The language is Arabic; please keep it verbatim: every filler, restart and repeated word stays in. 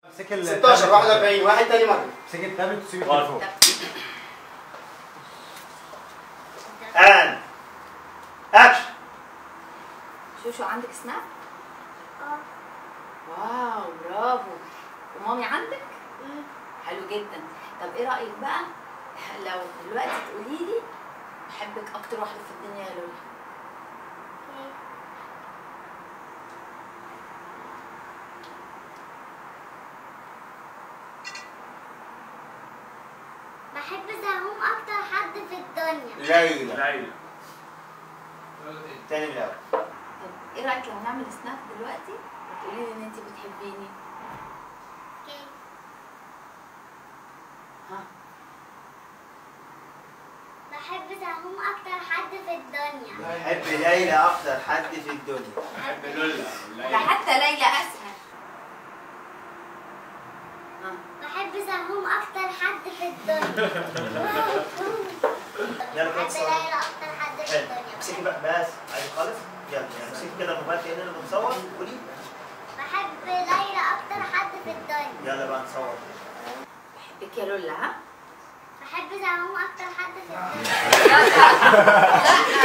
امسك ال ستاشر واحد وأربعين واحد تاني مرة. امسك التابلت وسيب التليفون. ان اكشن. شوشو عندك سناب؟ اه. واو برافو. ومامي عندك؟ امم حلو جدا. طب ايه رأيك بقى لو دلوقتي تقولي لي بحبك اكتر واحدة في الدنيا يا لولي؟ اوكي. بحب زهوم اكتر حد في الدنيا. ليلى. ليلى. تاني من الأول. طب ايه رأيك لو نعمل سناب دلوقتي وتقولي لي ان انت بتحبيني؟ اوكي. ها؟ بحب زهوم اكتر حد في الدنيا. بحب ليلى أكتر حد في الدنيا. بحب لولا. ده حتى ليلى اسهل. ها؟ بحب زهوم اكتر حد في الدنيا. يلا بحب كده ليلى اكتر حد في حلو. الدنيا. امسكي بقى بس عايز خالص. يلا امسكي كده الموبايل كأننا بنصور قولي. بحب ليلى اكتر حد في الدنيا. يلا بقى نصور. بحبك يا لولا. ها؟ بحب زهوم اكتر حد في الدنيا. لا لا لا